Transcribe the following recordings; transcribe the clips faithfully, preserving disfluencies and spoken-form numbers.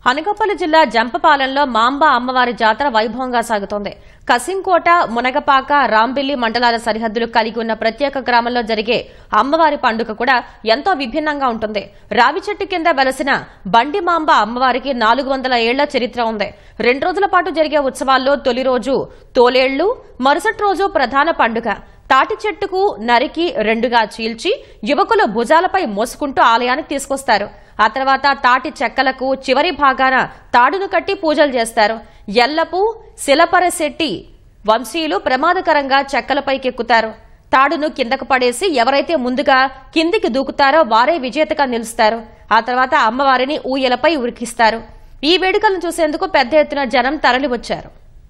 అనకాపల్లి జిల్లా జంపపాలెంలో మాంబ అమ్మవారి జాతర వైభవంగా సాగుతోంది. కసింకోట, మునగపాక, రాంబిల్లి మండలాల సరిహద్దులు కలిగి ఉన్న ప్రత్యేక గ్రామంలో జరిగే అమ్మవారి పండుగ కూడా ఎంతో విభిన్నంగా ఉంటుంది. రావి చెట్టు కింద వెలసిన బండి మాంబ అమ్మవారికి నాలుగు వందల ఏళ్ల చరిత్ర ఉంది. రెండు రోజుల పాటు జరిగే ఉత్సవాల్లో తొలి రోజు తోలేళ్లు, మరుసటి రోజు ప్రధాన పండుగ. తాటి చెట్టుకు నరికి రెండుగా చీల్చి యువకులు భుజాలపై మోసుకుంటూ ఆలయానికి తీసుకొస్తారు. ఆ తర్వాత తాటి చెక్కలకు చివరి భాగాన తాడును కట్టి పూజలు చేస్తారు. ఎల్లపు, శిలపరశెట్టి వంశీయులు ప్రమాదకరంగా చెక్కలపైకెక్కుతారు. తాడును కిందకు పడేసి ఎవరైతే ముందుగా కిందికి దూకుతారో వారే విజేతగా నిలుస్తారు. ఆ తర్వాత అమ్మవారిని ఊయలపై ఉరికిస్తారు. ఈ వేడుకలను చూసేందుకు పెద్ద ఎత్తున జనం తరలివచ్చారు.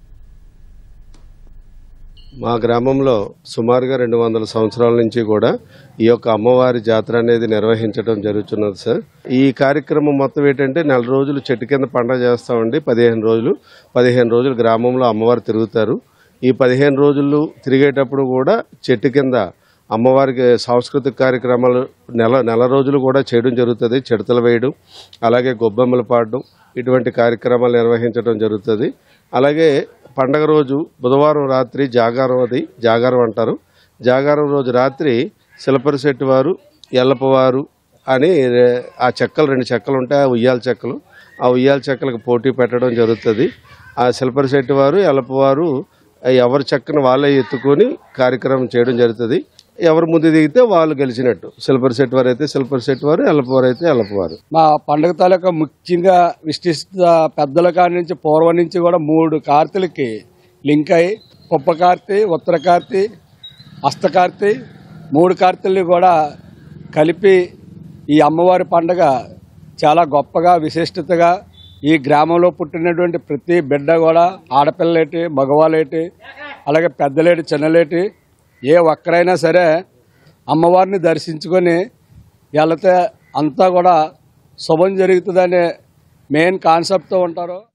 మా గ్రామంలో సుమారుగా రెండు వందల సంవత్సరాల నుంచి కూడా ఈ యొక్క అమ్మవారి జాతర అనేది నిర్వహించడం జరుగుతున్నది సార్. ఈ కార్యక్రమం మొత్తం ఏంటంటే నెల రోజులు చెట్టు కింద పండుగ చేస్తామండి. పదిహేను రోజులు పదిహేను రోజులు గ్రామంలో అమ్మవారు తిరుగుతారు. ఈ పదిహేను రోజులు తిరిగేటప్పుడు కూడా చెట్టు కింద అమ్మవారికి సాంస్కృతిక కార్యక్రమాలు నెల నెల రోజులు కూడా చేయడం జరుగుతుంది. చిడతలు వేయడం, అలాగే గొబ్బెమ్మలు పాడడం, ఇటువంటి కార్యక్రమాలు నిర్వహించడం జరుగుతుంది. అలాగే పండగ రోజు బుధవారం రాత్రి జాగారం, అది జాగారం అంటారు. జాగారం రోజు రాత్రి శిలపరిశెట్టి వారు, ఎల్లపవారు అని ఆ చెక్కలు రెండు చెక్కలు ఉంటాయి, ఆ ఉయ్యాల చెక్కలు. ఆ ఉయ్యాల చెక్కలకు పోటీ పెట్టడం జరుగుతుంది. ఆ శిలపరిశెట్టి వారు, ఎల్లపవారు ఎవరి చెక్కను వాళ్ళే ఎత్తుకొని కార్యక్రమం చేయడం జరుగుతుంది. ఎవరు ముందు దిగితే వాళ్ళు గెలిచినట్టు. శిలపరిశెట్టి వారు అయితే శిలపరిశెట్టి వారు, ఎల్లపవారు అయితే ఎల్లపవారు. మా పండుగ తాలూకా ముఖ్యంగా విశిష్ట పెద్దల కాడి నుంచి పూర్వం నుంచి కూడా మూడు కార్తెలకి లింక్ అయ్యి కుప్ప కార్తె, ఉత్తర కార్తె, హస్తకార్తె, మూడు కార్తెల్ని కూడా కలిపి ఈ అమ్మవారి పండుగ చాలా గొప్పగా విశిష్టతగా ఈ గ్రామంలో పుట్టినటువంటి ప్రతి బిడ్డ కూడా ఆడపిల్లలేటి, మగవాళ్ళేటి, అలాగే పెద్దలేటి, చిన్నలేటి ఏ ఒక్కరైనా సరే అమ్మవారిని దర్శించుకొని వెళితే అంతా కూడా శుభం జరుగుతుందనే మెయిన్ కాన్సెప్ట్తో ఉంటారు.